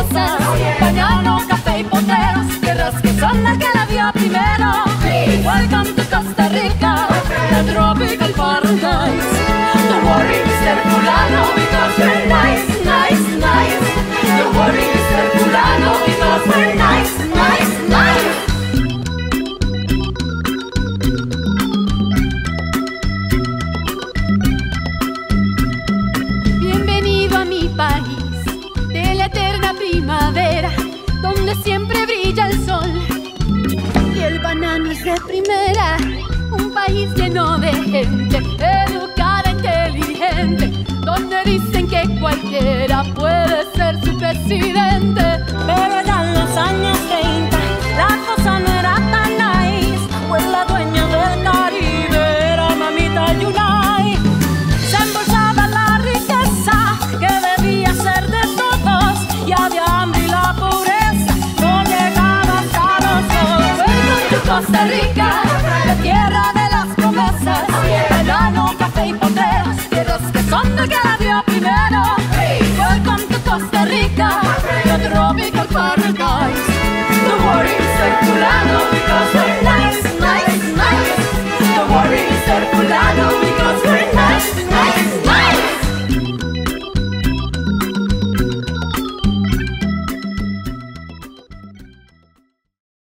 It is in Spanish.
pegajosas, banano, café y potreros, tierras que son las que la vio primero. Welcome to Costa Rica, the tropical paradise. Don't worry, Mr. Fulano, because we're nice, nice, nice. Don't worry, Mr. Fulano, because we're nice, nice, nice. Bienvenido a mi país, de la eterna primavera, donde siempre brilla el sol y el banano es de primera. Un país lleno de gente educada, inteligente, donde dicen que cualquiera puede ser su presidente. Pero ya en los años 30 la cosa no era tan nice, pues la dueña del Caribe era mamita Yunay. Se embolsaba la riqueza que debía ser de todos, y había hambre y la pobreza no llegaba hasta los ojos. Welcome to Costa Rica, la tierra de las promesas, banano, café y potreros, tierras que son de que la vio primero. Welcome to Costa Rica, the tropical paradise. Don't worry, Mr. Fulano,